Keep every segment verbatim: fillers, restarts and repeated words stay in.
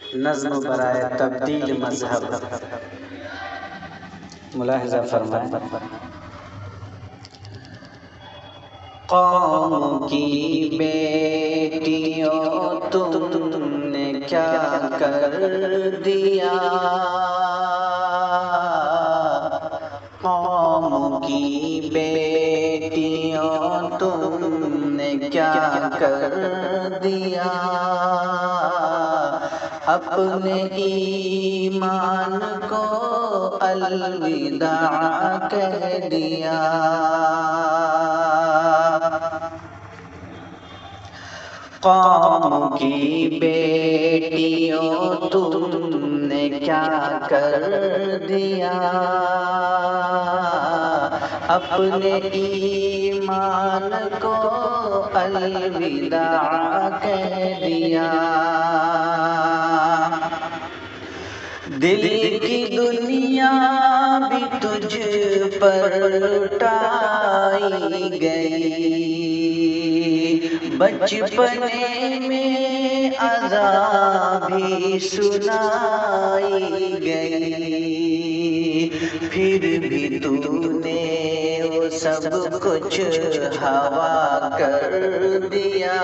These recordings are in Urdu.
نظم برائے تبدیل مذہب ملاحظہ فرمائیں۔ قوم کی بیٹیوں تم نے کیا کر دیا، قوم کی بیٹیوں تم نے کیا کر دیا، اپنے ایمان کو الوداع کہہ دیا، قوم کی بیٹیوں تم نے کیا کر دیا، اپنے ایمان کو الوداع کہہ دیا، دل کی دنیا بھی تجھ پر لٹائی گئی، بچپنے میں عذاب بھی سنائی گئی، پھر بھی تو نے وہ سب کچھ ہوا کر دیا،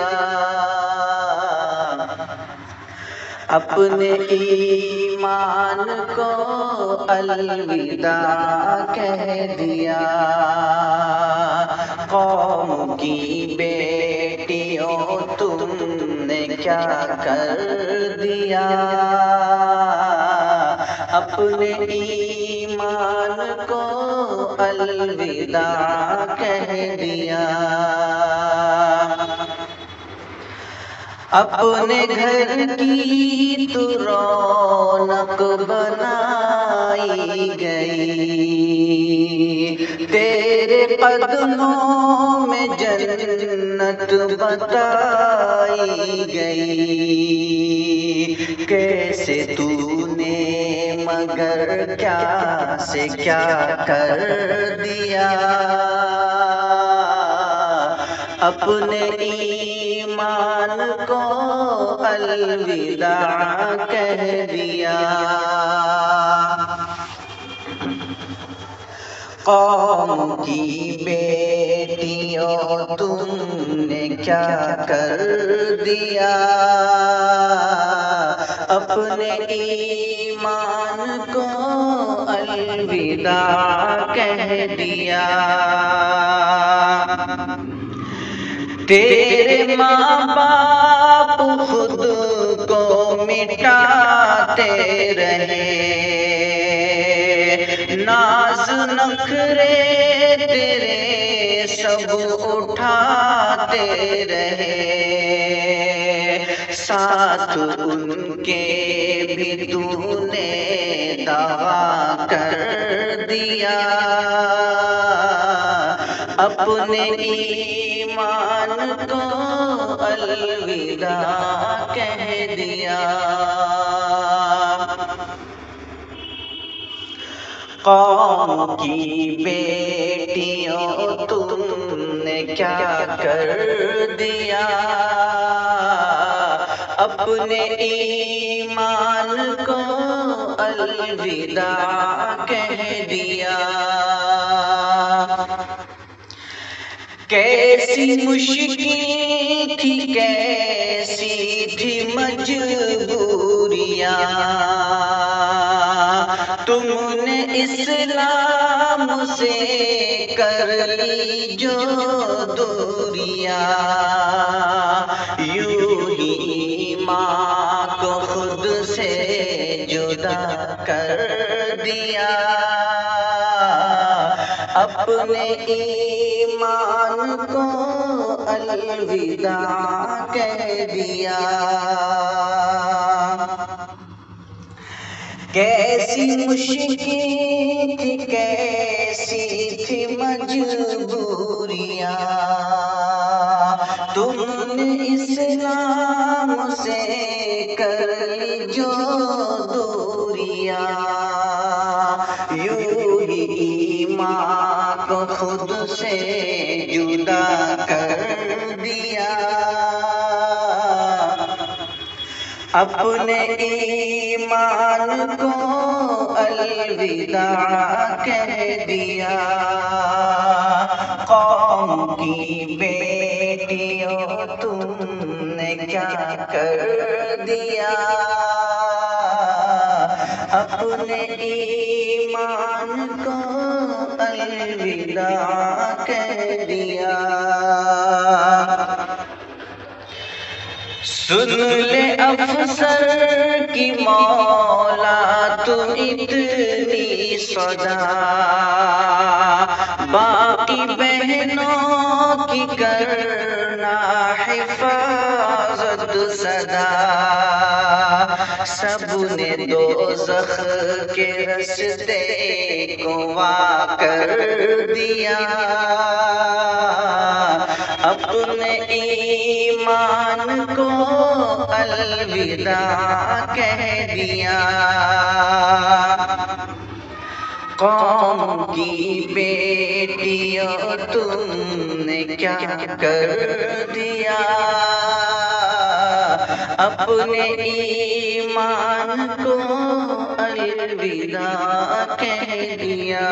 اپنے ایمان کو الوداع کہہ دیا، قوم کی بیٹیوں تم نے کیا کر دیا، اپنے ایمان کو الوداع کہہ دیا، اپنے گھر کی تو رونق بنائی گئی، تیرے قدموں میں جنت بتائی گئی، کیسے تو نے مگر کیا سے کیا کر دیا، اپنے ایمان کو الوداع کہہ دیا، قوم کی بیٹیوں تم نے کیا کر دیا، اپنے ایمان کو الوداع کہہ دیا، تیرے ماں باپ خود کو مٹاتے رہے، ناز نخرے تیرے سب اٹھاتے رہے، ساتھ ان کے بھی تو نے دعویٰ کر دیا، اپنے ایمان کو الوداع کہہ دیا، قوم کی بیٹیوں تم نے کیا کر دیا، اپنے ایمان کو الوداع کہہ دیا، کیسی مشکل تھی کیسی تھی مجبوریاں، تم نے اسلام سے کر لی جو دوریاں، یوں ہی ماں کو خود سے جدا کر دیا، اپنے ایمان کو الوداع کہہ دیا، کیسی مشکل تھی کیسی تھی مجبوریاں، تم نے اسلام سے کر لی جو دوریاں، یوں ہی ماں کو خود سے جدا کر دیا، اپنے ایمان کو الوداع کہہ دیا، قوم کی بیٹیوں تم نے کیا کر دیا، اپنے ایمان کو الوداع کہہ دیا۔ سن لے افسر کی مولا تو اتنی صدا، باقی بہنوں کی کرنا حفاظت صدا، سب نے دوزخ کے رستے کو وا کر دیا، اپنے ایمان کو الوداع کہہ دیا، قوم کی بیٹیوں تم نے کیا کر دیا، اپنے ایمان کو الوداع کہہ دیا۔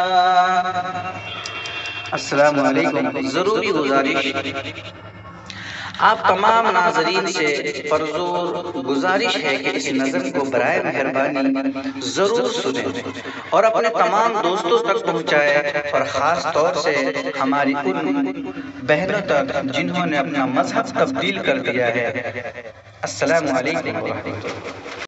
السلام علیکم۔ ضروری گزارش، آپ تمام ناظرین سے پرزور گزارش ہے کہ اس نظم کو برائے مہربانی ضرور سنیں اور اپنے تمام دوستوں تک پہنچائیں، اور خاص طور سے ہماری ان بہنوں تک جنہوں نے اپنا مذہب تبدیل کر دیا ہے۔ السلام علیکم ورحمۃ اللہ۔